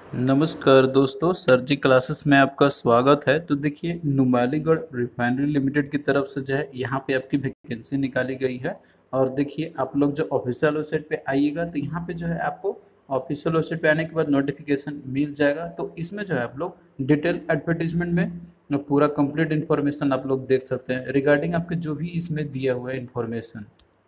नमस्कार दोस्तों, सर जी क्लासेस में आपका स्वागत है। तो देखिए, नुमालीगढ़ रिफाइनरी लिमिटेड की तरफ से जो है यहाँ पे आपकी वैकेंसी निकाली गई है। और देखिए, आप लोग जो ऑफिशियल वेबसाइट पे आइएगा तो यहाँ पे जो है आपको ऑफिशियल वेबसाइट पे आने के बाद नोटिफिकेशन मिल जाएगा। तो इसमें जो है आप लोग डिटेल एडवर्टीजमेंट में पूरा कंप्लीट इन्फॉर्मेशन आप लोग देख सकते हैं रिगार्डिंग आपके जो भी इसमें दिया हुआ है इन्फॉर्मेशन।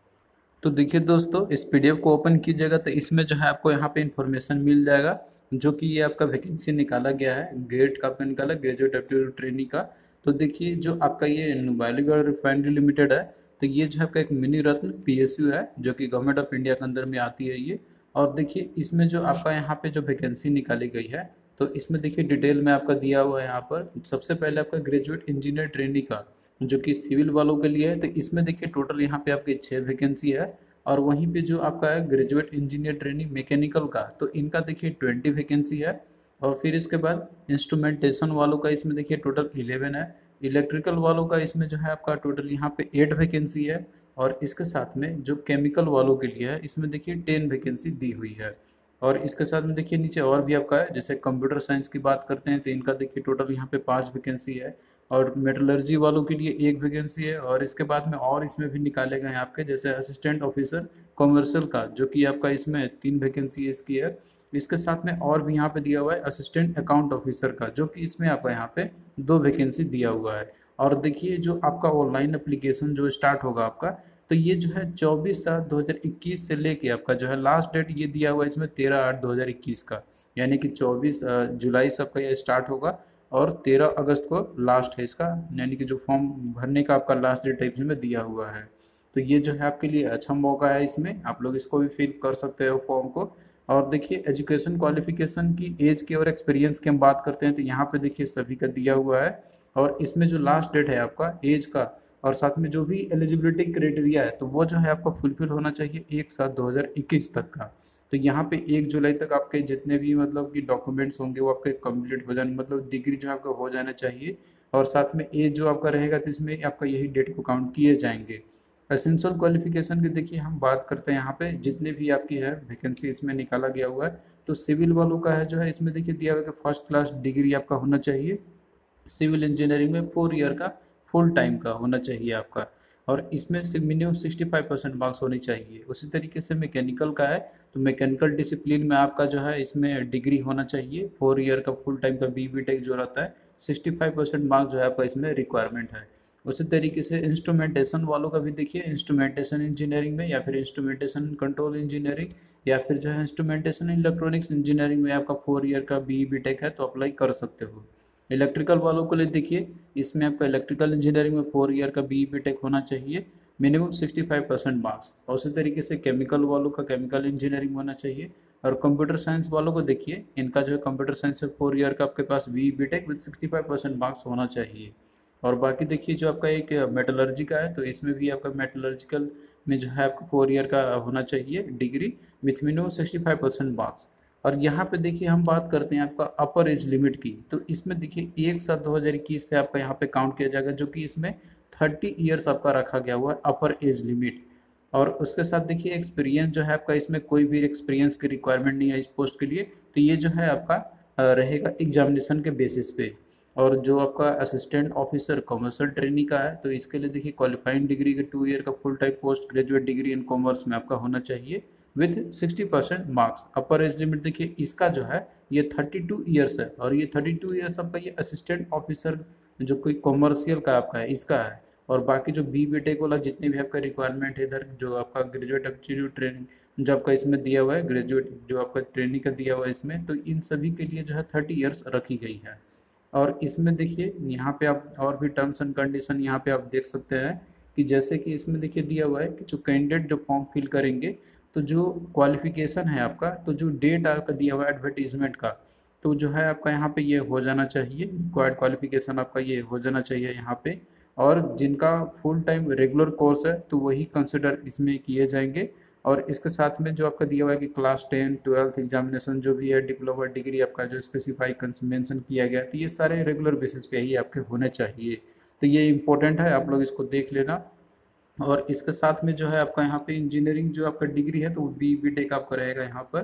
तो देखिए दोस्तों, इस पीडीएफ को ओपन कीजिएगा तो इसमें जो है आपको यहाँ पे इंफॉर्मेशन मिल जाएगा, जो कि ये आपका वैकेंसी निकाला गया है, ग्रेड का आपका निकाला, ग्रेजुएट एप्टीट्यूड ट्रेनी का। तो देखिए, जो आपका ये नुमालीगढ़ रिफाइनरी लिमिटेड है, तो ये जो है आपका एक मिनी रत्न पीएसयू है, जो कि गवर्नमेंट ऑफ इंडिया के अंदर में आती है ये। और देखिए, इसमें जो आपका यहाँ पे जो वैकेंसी निकाली गई है, तो इसमें देखिए डिटेल में आपका दिया हुआ है। यहाँ पर सबसे पहले आपका ग्रेजुएट इंजीनियर ट्रेनी का, जो कि सिविल वालों के लिए है, तो इसमें देखिए टोटल यहाँ पे आपकी 6 वैकेंसी है। और वहीं पे जो आपका है ग्रेजुएट इंजीनियर ट्रेनिंग मैकेनिकल का, तो इनका देखिए 20 वैकेंसी है। और फिर इसके बाद इंस्ट्रूमेंटेशन वालों का इसमें देखिए टोटल 11 है। इलेक्ट्रिकल वालों का इसमें जो है आपका टोटल यहाँ पे 8 वैकेंसी है। और इसके साथ में जो केमिकल वालों के लिए है, इसमें देखिए 10 वैकेंसी दी हुई है। और इसके साथ में देखिए नीचे और भी आपका है, जैसे कंप्यूटर साइंस की बात करते हैं तो इनका देखिए टोटल यहाँ पे 5 वैकेंसी है। और मेटलर्जी वालों के लिए 1 वैकेंसी है। और इसके बाद में और इसमें भी निकाले गए हैं आपके, जैसे असिस्टेंट ऑफिसर कॉमर्शियल का, जो कि आपका इसमें 3 वैकेंसी इसकी है। इसके साथ में और भी यहाँ पे दिया हुआ है असिस्टेंट अकाउंट ऑफिसर का, जो कि इसमें आपका यहाँ पे 2 वैकेंसी दिया हुआ है। और देखिए, जो आपका ऑनलाइन एप्लीकेशन जो स्टार्ट होगा आपका, तो ये जो है 24/7/2021 से लेके आपका जो है लास्ट डेट ये दिया हुआ है इसमें 13/8/2021 का, यानी कि 24 जुलाई से आपका ये स्टार्ट होगा। और 13 अगस्त को लास्ट है इसका, यानी कि जो फॉर्म भरने का आपका लास्ट डेट है इसमें दिया हुआ है। तो ये जो है आपके लिए अच्छा मौका है, इसमें आप लोग इसको भी फिल कर सकते हो फॉर्म को। और देखिए, एजुकेशन क्वालिफिकेशन की, एज की और एक्सपीरियंस की हम बात करते हैं तो यहाँ पे देखिए सभी का दिया हुआ है। और इसमें जो लास्ट डेट है आपका एज का, और साथ में जो भी एलिजिबिलिटी क्राइटेरिया है, तो वो जो है आपका फुलफिल होना चाहिए 1/7/2021 तक का। तो यहाँ पे 1 जुलाई तक आपके जितने भी मतलब कि डॉक्यूमेंट्स होंगे वो आपके कंप्लीट हो जाने, मतलब डिग्री जो है आपका हो जाना चाहिए। और साथ में एज जो आपका रहेगा तो इसमें आपका यही डेट को काउंट किए जाएंगे। एसेंशियल क्वालिफिकेशन की देखिए हम बात करते हैं, यहाँ पे जितने भी आपकी है वैकेंसी इसमें निकाला गया हुआ है। तो सिविल वालों का है जो है, इसमें देखिए दिया हुआ है कि फर्स्ट क्लास डिग्री आपका होना चाहिए सिविल इंजीनियरिंग में, 4 ईयर का फुल टाइम का होना चाहिए आपका। और इसमें से मिनिमम 65% मार्क्स होनी चाहिए। उसी तरीके से मैकेनिकल का है, तो मैकेनिकल डिसिप्लिन में आपका जो है इसमें डिग्री होना चाहिए, 4 ईयर का फुल टाइम का बी टेक जो रहता है, 65% मार्क्स जो है आपका इसमें रिक्वायरमेंट है। उसी तरीके से इंस्ट्रूमेंटेशन वालों का भी देखिए, इंस्ट्रूमेंटेशन इंजीनियरिंग में, या फिर इंस्ट्रूमेंटेशन कंट्रोल इंजीनियरिंग, या फिर जो है इंस्ट्रूमेंटेशन इलेक्ट्रॉनिक्स इंजीनियरिंग में आपका 4 ईयर का बी टेक है, तो अप्लाई कर सकते हो। इलेक्ट्रिकल वालों के लिए देखिए, इसमें आपका इलेक्ट्रिकल इंजीनियरिंग में 4 ईयर का बी टेक होना चाहिए, मिनिमम 65% मार्क्स। और उसी तरीके से केमिकल वालों का केमिकल इंजीनियरिंग होना चाहिए। और कंप्यूटर साइंस वालों को देखिए, इनका जो है कंप्यूटर साइंस में 4 ईयर का आपके पास बी टेक विद 65% मार्क्स होना चाहिए। और बाकी देखिए, जो आपका एक मेटलर्जी का है, तो इसमें भी आपका मेटलर्जिकल में जो है आपका 4 ईयर का होना चाहिए डिग्री विथ मिनिमम 65% मार्क्स। और यहाँ पे देखिए हम बात करते हैं आपका अपर एज लिमिट की, तो इसमें देखिए 1/7/2021 से आपका यहाँ पे काउंट किया जाएगा, जो कि इसमें 30 ईयर्स आपका रखा गया हुआ है अपर एज लिमिट। और उसके साथ देखिए एक्सपीरियंस जो है आपका, इसमें कोई भी एक्सपीरियंस की रिक्वायरमेंट नहीं है इस पोस्ट के लिए। तो ये जो है आपका रहेगा एग्जामिनेशन के बेसिस पे। और जो आपका असिस्टेंट ऑफिसर कॉमर्शियल ट्रेनिंग का है, तो इसके लिए देखिए क्वालिफाइंग डिग्री के 2 ईयर का full time post graduate degree in commerce में आपका होना चाहिए with 60% marks. Upper age limit देखिए इसका जो है ये 32 ईयर्स है। और ये 32 ईयर्स आपका ये असिस्टेंट ऑफिसर जो कोई कॉमर्शियल का आपका है इसका है। और बाकी जो बी टेक वाला जितने भी आपका रिक्वायरमेंट है इधर, जो आपका ग्रेजुएट एप्टीट्यूड ट्रेनिंग जो आपका इसमें दिया हुआ है, ग्रेजुएट जो आपका ट्रेनिंग का दिया हुआ है इसमें, तो इन सभी के लिए जो है 30 ईयर्स रखी गई है। और इसमें देखिए यहाँ पे आप और भी टर्म्स एंड कंडीशन यहाँ पे आप देख सकते हैं, कि जैसे कि इसमें देखिए दिया हुआ है कि जो कैंडिडेट जो फॉर्म फिल करेंगे, तो जो क्वालिफिकेशन है आपका, तो जो डेट आपका दिया हुआ है एडवर्टीजमेंट का, तो जो है आपका यहाँ पे ये हो जाना चाहिए, रिक्वायर्ड क्वालिफिकेशन आपका ये हो जाना चाहिए यहाँ पे। और जिनका फुल टाइम रेगुलर कोर्स है तो वही कंसिडर इसमें किए जाएंगे। और इसके साथ में जो आपका दिया हुआ है कि क्लास 10 12th एग्जामिनेशन जो भी है, डिप्लोमा डिग्री आपका जो स्पेसिफाई मेंशन किया गया, तो ये सारे रेगुलर बेसिस पे ही आपके होने चाहिए। तो ये इंपॉर्टेंट है, आप लोग इसको देख लेना। और इसके साथ में जो है आपका यहाँ पे इंजीनियरिंग जो आपका डिग्री है, तो बी टेक आपका रहेगा यहाँ पर।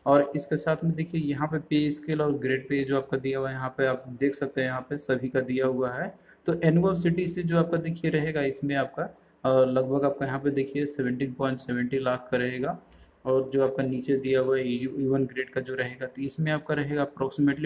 और इसके साथ में देखिए यहाँ पे पे स्केल और ग्रेड पे जो आपका दिया हुआ है, यहाँ पे आप देख सकते हैं, यहाँ पे सभी का दिया हुआ है। तो एनुअल सीटीसी जो आपका देखिए रहेगा, इसमें आपका लगभग आपका यहाँ पे देखिए 17.70 लाख का रहेगा। और जो आपका नीचे दिया हुआ है E1 ग्रेड का जो रहेगा, तो इसमें आपका रहेगा अप्रोक्सीमेटली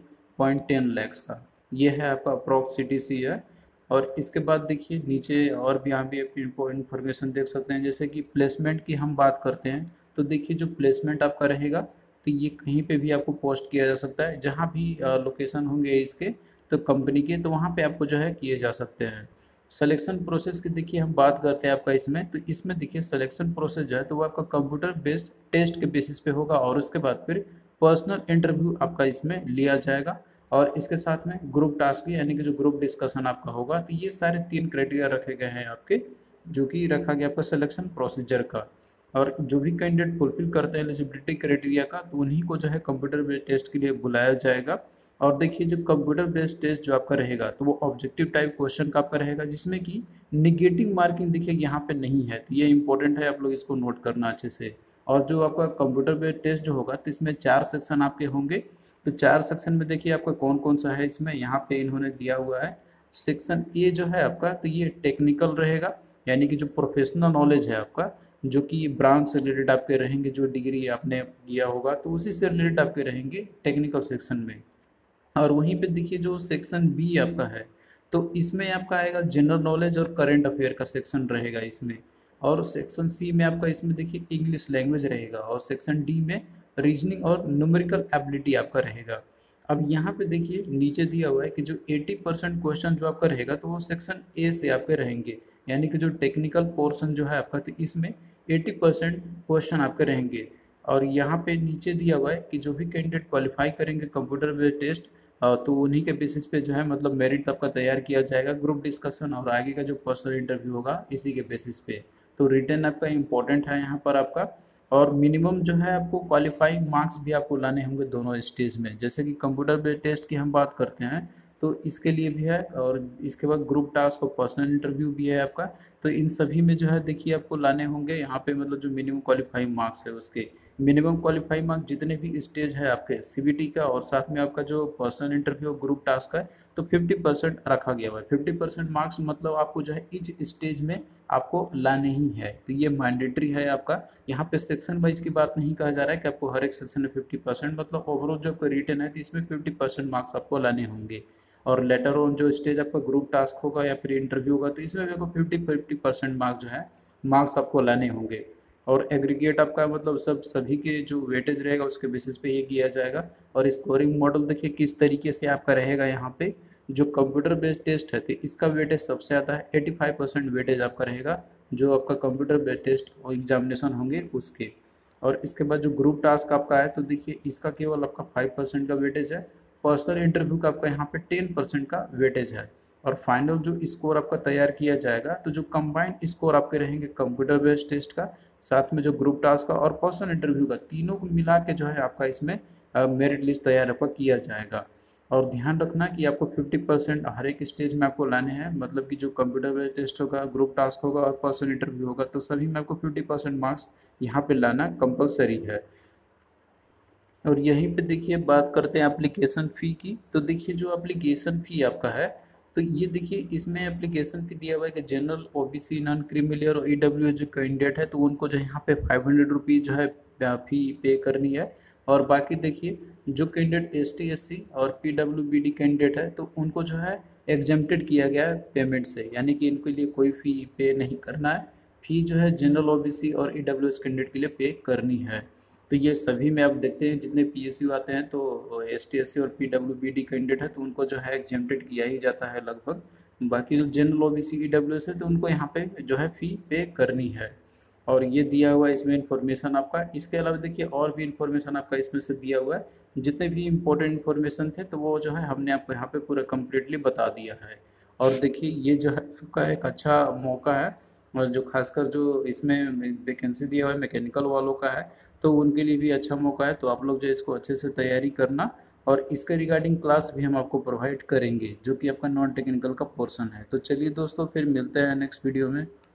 15.10 लैक्स का। ये है आपका अप्रोक्स सीटीसी है। और इसके बाद देखिए नीचे और भी यहाँ भी इंफॉर्मेशन देख सकते हैं, जैसे कि प्लेसमेंट की हम बात करते हैं। तो देखिए जो प्लेसमेंट आपका रहेगा, तो ये कहीं पे भी आपको पोस्ट किया जा सकता है, जहाँ भी लोकेशन होंगे इसके तो कंपनी के, तो वहाँ पे आपको जो है किए जा सकते हैं। सिलेक्शन प्रोसेस की देखिए हम बात करते हैं आपका इसमें, तो इसमें देखिए सिलेक्शन प्रोसेस जो है तो वो आपका कंप्यूटर बेस्ड टेस्ट के बेसिस पे होगा, और उसके बाद फिर पर्सनल इंटरव्यू आपका इसमें लिया जाएगा। और इसके साथ में ग्रुप टास्क यानी कि जो ग्रुप डिस्कशन आपका होगा। तो ये सारे 3 क्राइटेरिया रखे गए हैं आपके, जो कि रखा गया आपका सिलेक्शन प्रोसीजर का। और जो भी कैंडिडेट फुलफिल करते हैं एलिजिबिलिटी क्राइटेरिया का, तो उन्हीं को जो है कंप्यूटर बेस्ड टेस्ट के लिए बुलाया जाएगा। और देखिए जो कंप्यूटर बेस्ड टेस्ट जो आपका रहेगा, तो वो ऑब्जेक्टिव टाइप क्वेश्चन का आपका रहेगा, जिसमें कि निगेटिव मार्किंग देखिए यहाँ पे नहीं है। तो ये इंपॉर्टेंट है, आप लोग इसको नोट करना अच्छे से। और जो आपका कंप्यूटर बेस्ड टेस्ट जो होगा, तो इसमें 4 सेक्शन आपके होंगे। तो 4 सेक्शन में देखिए आपका कौन कौन सा है, इसमें यहाँ पे इन्होंने दिया हुआ है। सेक्शन ए जो है आपका, तो ये टेक्निकल रहेगा, यानी कि जो प्रोफेशनल नॉलेज है आपका, जो कि ब्रांच से रिलेटेड आपके रहेंगे, जो डिग्री आपने किया होगा तो उसी से रिलेटेड आपके रहेंगे टेक्निकल सेक्शन में। और वहीं पे देखिए जो सेक्शन बी आपका है, तो इसमें आपका आएगा जनरल नॉलेज और करंट अफेयर का सेक्शन रहेगा इसमें। और सेक्शन सी में आपका इसमें देखिए इंग्लिश लैंग्वेज रहेगा। और सेक्शन डी में रीजनिंग और न्यूमेरिकल एबिलिटी आपका रहेगा। अब यहाँ पे देखिए नीचे दिया हुआ है कि जो 80% क्वेश्चन जो आपका रहेगा, तो वो सेक्शन ए से आपके रहेंगे, यानी कि जो टेक्निकल पोर्शन जो है आपका, तो इसमें 80% क्वेश्चन आपके रहेंगे। और यहाँ पे नीचे दिया हुआ है कि जो भी कैंडिडेट क्वालिफाई करेंगे कंप्यूटर बेस्ड टेस्ट, तो उन्हीं के बेसिस पे जो है मतलब मेरिट आपका तैयार किया जाएगा, ग्रुप डिस्कशन और आगे का जो पर्सनल इंटरव्यू होगा इसी के बेसिस पे। तो रिटर्न आपका इम्पोर्टेंट है यहाँ पर आपका। और मिनिमम जो है आपको क्वालिफाइंग मार्क्स भी आपको लाने होंगे दोनों स्टेज में। जैसे कि कंप्यूटर बेस्ड टेस्ट की हम बात करते हैं, तो इसके लिए भी है, और इसके बाद ग्रुप टास्क और पर्सनल इंटरव्यू भी है आपका। तो इन सभी में जो है देखिए आपको लाने होंगे यहाँ पे मतलब जो मिनिमम क्वालिफाइंग मार्क्स है उसके। मिनिमम क्वालिफाइंग मार्क्स जितने भी स्टेज है आपके सीबीटी का, और साथ में आपका जो पर्सनल इंटरव्यू ग्रुप टास्क है, तो 50% रखा गया हुआ है। 50% मार्क्स मतलब आपको जो है ईच स्टेज में आपको लाने ही है। तो ये मैंडेटरी है आपका। यहाँ पे सेक्शन वाइज की बात नहीं कहा जा रहा है कि आपको हर एक सेक्शन में 50%, मतलब ओवरऑल जो रिटर्न है तो इसमें 50% मार्क्स आपको लाने होंगे। और लेटर ऑन जो स्टेज आपका ग्रुप टास्क होगा या फिर इंटरव्यू होगा, तो इसमें आपको 50% मार्क्स जो है मार्क्स आपको लाने होंगे। और एग्रीगेट आपका मतलब सभी के जो वेटेज रहेगा उसके बेसिस पे ये किया जाएगा। और स्कोरिंग मॉडल देखिए किस तरीके से आपका रहेगा। यहाँ पे जो कंप्यूटर बेस्ड टेस्ट है, तो इसका वेटेज सबसे ज़्यादा है, 85% वेटेज आपका रहेगा, जो आपका कंप्यूटर बेस्ड टेस्ट और एग्जामिनेशन होंगे उसके। और इसके बाद जो ग्रुप टास्क आपका है, तो देखिए इसका केवल आपका 5% का वेटेज है। पर्सनल इंटरव्यू का आपका यहाँ पे 10% का वेटेज है। और फाइनल जो स्कोर आपका तैयार किया जाएगा, तो जो कंबाइंड स्कोर आपके रहेंगे कंप्यूटर बेस्ड टेस्ट का, साथ में जो ग्रुप टास्क का और पर्सनल इंटरव्यू का, तीनों को मिला के जो है आपका इसमें मेरिट लिस्ट तैयार आपका किया जाएगा। और ध्यान रखना कि आपको 50% हर एक स्टेज में आपको लाने हैं, मतलब कि जो कंप्यूटर बेस्ड टेस्ट होगा, ग्रुप टास्क होगा और पर्सनल इंटरव्यू होगा, तो सभी में आपको 50% मार्क्स यहाँ पे लाना कंपलसरी है। और यहीं पे देखिए बात करते हैं एप्लीकेशन फ़ी की। तो देखिए जो एप्लीकेशन फ़ी आपका है, तो ये देखिए इसमें एप्लीकेशन फ़ी दिया हुआ है कि जनरल, ओबीसी, नॉन क्रीमिलियर और ईडब्ल्यू जो कैंडिडेट है, तो उनको जो यहाँ पे 500 रुपीज़ जो है फ़ी पे करनी है। और बाकी देखिए जो कैंडिडेट एसटी एससी और पीडब्ल्यूबीडी कैंडिडेट है, तो उनको जो है एग्जेम्प्टेड किया गया है पेमेंट से, यानी कि इनके लिए कोई फ़ी पे नहीं करना है। फ़ी जो है जनरल, ओबीसी और ईडब्ल्यूएस कैंडिडेट के लिए पे करनी है। तो ये सभी में आप देखते हैं जितने पीएसयू आते हैं, तो एसटी एससी और पीडब्ल्यूबीडी कैंडिडेट है, तो उनको जो है एग्जेम्प्टेड किया ही जाता है लगभग। बाकी जो जनरल, ओबीसी, ईडब्ल्यूएस है, तो उनको यहाँ पे जो है फ़ी पे करनी है। और ये दिया हुआ है इसमें इन्फॉर्मेशन आपका। इसके अलावा देखिए और भी इन्फॉर्मेशन आपका इसमें से दिया हुआ है। जितने भी इम्पोर्टेंट इन्फॉर्मेशन थे, तो वो जो है हमने आपको यहाँ पे पूरा कम्प्लीटली बता दिया है। और देखिए ये जो है आपका एक अच्छा मौका है, और जो खासकर जो इसमें वैकेंसी दिया हुआ है मैकेनिकल वालों का है, तो उनके लिए भी अच्छा मौका है। तो आप लोग जो इसको अच्छे से तैयारी करना। और इसके रिगार्डिंग क्लास भी हम आपको प्रोवाइड करेंगे, जो कि आपका नॉन टेक्निकल का पोर्शन है। तो चलिए दोस्तों, फिर मिलते हैं नेक्स्ट वीडियो में।